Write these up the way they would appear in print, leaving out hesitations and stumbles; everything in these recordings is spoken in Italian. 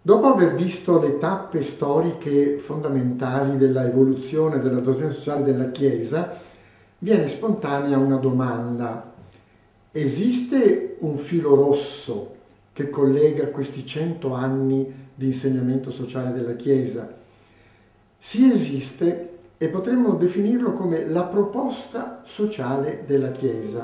Dopo aver visto le tappe storiche fondamentali della evoluzione della dottrina sociale della Chiesa, viene spontanea una domanda. Esiste un filo rosso che collega questi 100 anni di insegnamento sociale della Chiesa? Sì, esiste, e potremmo definirlo come la proposta sociale della Chiesa.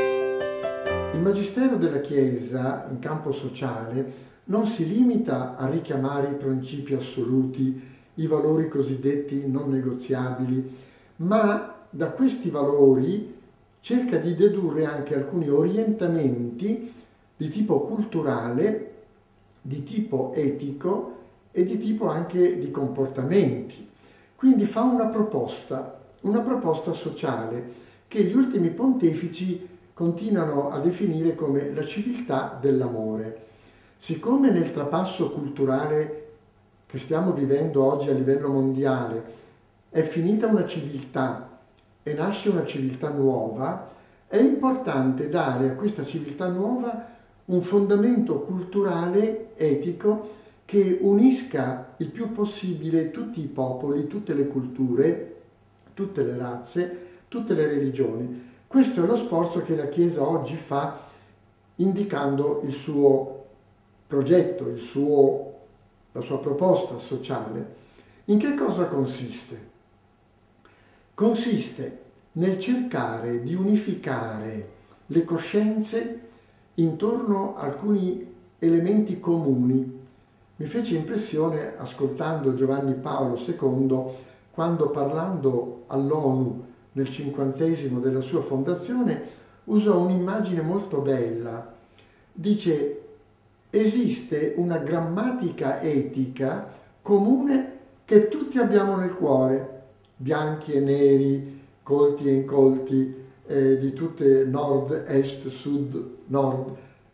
Il Magistero della Chiesa in campo sociale non si limita a richiamare i principi assoluti, i valori cosiddetti non negoziabili, ma da questi valori cerca di dedurre anche alcuni orientamenti di tipo culturale, di tipo etico e di tipo anche di comportamenti. Quindi fa una proposta sociale che gli ultimi pontefici continuano a definire come la civiltà dell'amore. Siccome nel trapasso culturale che stiamo vivendo oggi a livello mondiale è finita una civiltà e nasce una civiltà nuova, è importante dare a questa civiltà nuova un fondamento culturale, etico, che unisca il più possibile tutti i popoli, tutte le culture, tutte le razze, tutte le religioni. Questo è lo sforzo che la Chiesa oggi fa indicando il suo progetto, la sua proposta sociale. In che cosa consiste? Consiste nel cercare di unificare le coscienze intorno a alcuni elementi comuni. Mi fece impressione ascoltando Giovanni Paolo II quando, parlando all'ONU nel 50° della sua fondazione, usò un'immagine molto bella. Dice: esiste una grammatica etica comune che tutti abbiamo nel cuore, bianchi e neri, colti e incolti, di tutte nord, est, sud, nord.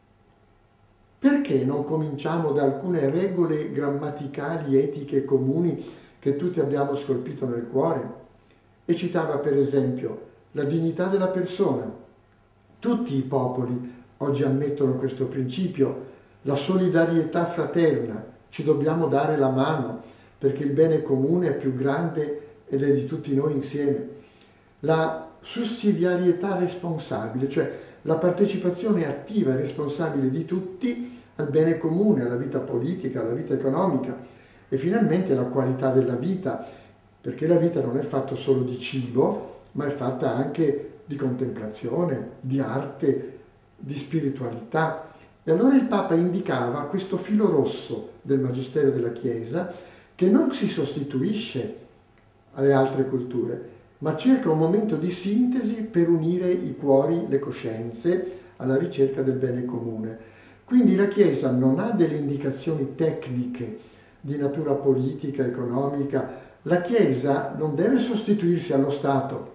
Perché non cominciamo da alcune regole grammaticali etiche comuni che tutti abbiamo scolpito nel cuore? E citava per esempio la dignità della persona. Tutti i popoli oggi ammettono questo principio. La solidarietà fraterna, ci dobbiamo dare la mano perché il bene comune è più grande ed è di tutti noi insieme. La sussidiarietà responsabile, cioè la partecipazione attiva e responsabile di tutti al bene comune, alla vita politica, alla vita economica e finalmente la qualità della vita, perché la vita non è fatta solo di cibo, ma è fatta anche di contemplazione, di arte, di spiritualità. E allora il Papa indicava questo filo rosso del Magistero della Chiesa che non si sostituisce alle altre culture, ma cerca un momento di sintesi per unire i cuori, le coscienze alla ricerca del bene comune. Quindi la Chiesa non ha delle indicazioni tecniche di natura politica, economica. La Chiesa non deve sostituirsi allo Stato.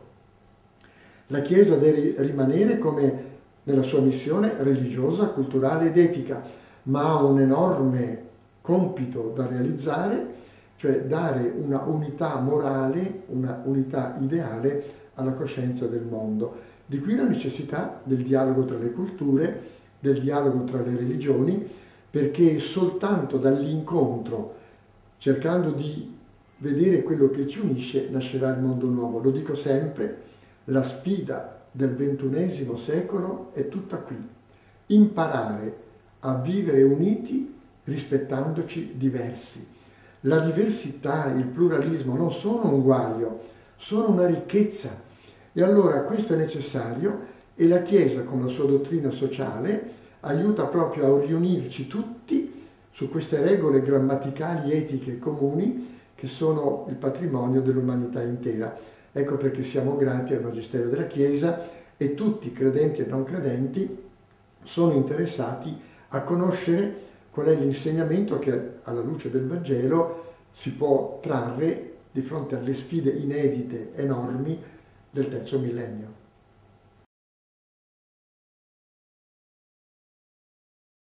La Chiesa deve rimanere come nella sua missione religiosa, culturale ed etica, ma ha un enorme compito da realizzare, cioè dare una unità morale, una unità ideale alla coscienza del mondo. Di qui la necessità del dialogo tra le culture, del dialogo tra le religioni, perché soltanto dall'incontro, cercando di vedere quello che ci unisce, nascerà il mondo nuovo. Lo dico sempre, la sfida del XXI secolo è tutta qui. Imparare a vivere uniti rispettandoci diversi. La diversità, il pluralismo non sono un guaio, sono una ricchezza. E allora questo è necessario e la Chiesa con la sua dottrina sociale aiuta proprio a riunirci tutti su queste regole grammaticali, etiche comuni che sono il patrimonio dell'umanità intera. Ecco perché siamo grati al Magistero della Chiesa e tutti, credenti e non credenti, sono interessati a conoscere qual è l'insegnamento che alla luce del Vangelo si può trarre di fronte alle sfide inedite, enormi del terzo millennio.